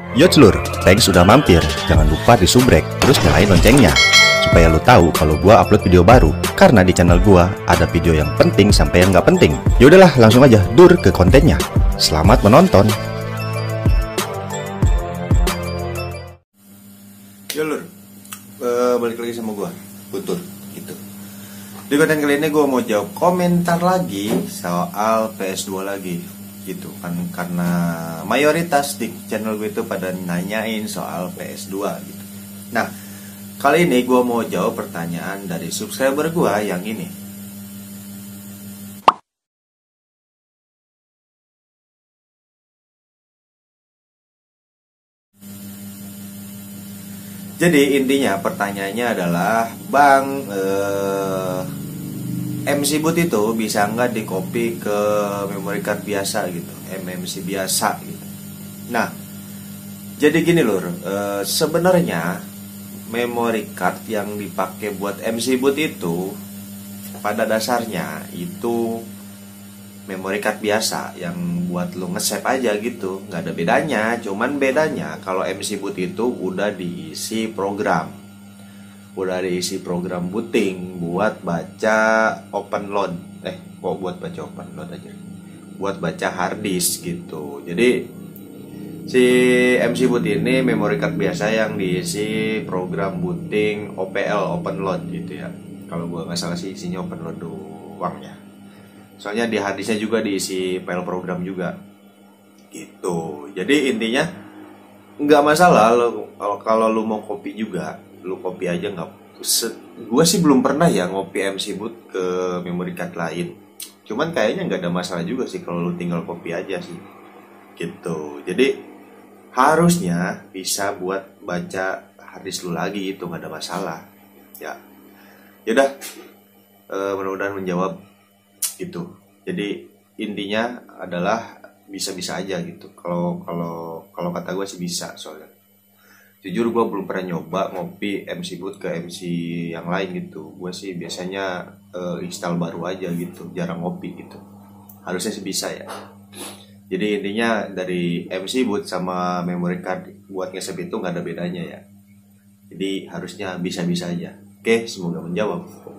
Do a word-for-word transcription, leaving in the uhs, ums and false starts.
Yo celur, thanks sudah mampir. Jangan lupa disubrek, terus nyalain loncengnya supaya lu tahu kalau gua upload video baru. Karena di channel gua ada video yang penting sampai yang nggak penting. Yaudahlah, langsung aja dur ke kontennya. Selamat menonton. Yo lur, uh, balik lagi sama gua, Guntur, gitu. Di konten kali ini gua mau jawab komentar lagi soal P S dua lagi. Gitu kan, karena mayoritas di channel gue itu pada nanyain soal P S dua gitu. Nah, kali ini gue mau jawab pertanyaan dari subscriber gue yang ini. Jadi intinya pertanyaannya adalah, Bang, eh, M C boot itu bisa nggak di copy ke memory card biasa gitu, M M C biasa gitu. Nah, jadi gini lur, e, sebenarnya memory card yang dipakai buat M C boot itu pada dasarnya itu memory card biasa yang buat lu nge-save aja gitu, nggak ada bedanya. Cuman bedanya kalau M C boot itu udah diisi program. Udah diisi program booting buat baca open load, eh kok buat baca open load aja, buat baca hard disk gitu. Jadi si M C boot ini memory card biasa yang diisi program booting O P L, open load gitu ya. Kalau gua nggak salah sih isinya open load doang ya. Soalnya di hard disknya juga diisi file program juga gitu. Jadi intinya nggak masalah lo kalau lu mau copy juga, lu copy aja nggak. Gue sih belum pernah ya ngopi M C boot ke memory card lain. Cuman kayaknya nggak ada masalah juga sih kalau lu tinggal copy aja sih, gitu. Jadi harusnya bisa buat baca harddisk lu lagi, itu nggak ada masalah. Ya, yaudah, e, mudah-mudahan menjawab gitu. Jadi intinya adalah bisa-bisa aja gitu. Kalau kalau kalau kata gue sih bisa soalnya. Jujur gue belum pernah nyoba ngopi M C boot ke M C yang lain gitu. Gue sih biasanya uh, install baru aja gitu, jarang ngopi gitu. Harusnya sih bisa ya. Jadi intinya dari M C boot sama memory card buat nge-save itu nggak ada bedanya ya. Jadi harusnya bisa-bisa aja. Oke, semoga menjawab.